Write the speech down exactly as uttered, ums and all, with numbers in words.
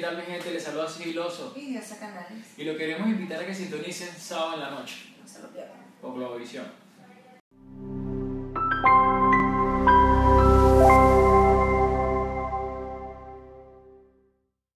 tal mi gente? Les saluda Sigiloso. Y Diosa Canales. Y lo queremos invitar a que sintonicen sábado en la noche No se lo pierdan. por Globovisión.